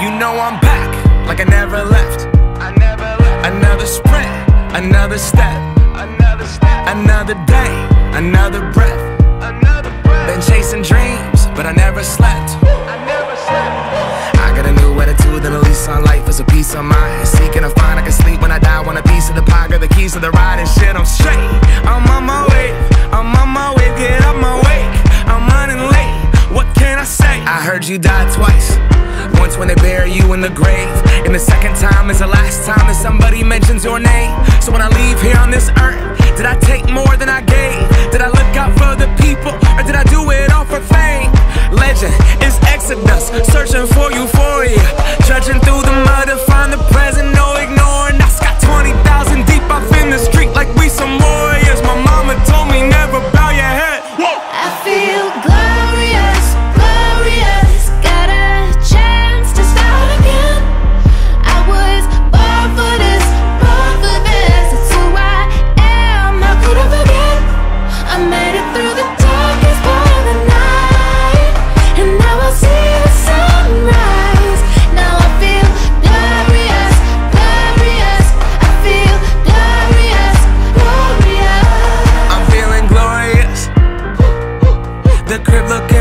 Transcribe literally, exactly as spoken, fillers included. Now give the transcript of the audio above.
You know I'm back, like I never left. I never left. Another sprint, another step, Another step, another day, another breath. another breath. Been chasing dreams, but I never slept. I never slept. I got a new attitude and a lease on life is a peace of mind. Seeking to find I can sleep when I die. Want a piece of the pie, got the keys to the ride and shit. I'm straight. I'm on my way. I'm on my way. Get up my way. I'm running late. What can I say? I heard you died twice. Once when they bury you in the grave, and the second time is the last time that somebody mentions your name. So when I leave here on this earth, did I take more than I gave? Did I look out for the people, or did I do it all for fame? Legend is Exodus, searching for euphoria, trudging through the mud to find the present, no ignoring. I got twenty thousand deep off in the street like we some warriors. My mama told me never bow your head. Whoa. I feel glorious, glorious. Got a chance to start again. I was born for this, born for this. It's who I am, how could I forget? I made it through the darkest part of the night, and now I see the sunrise. Now I feel glorious, glorious. I feel glorious, glorious. I'm feeling glorious. The crib look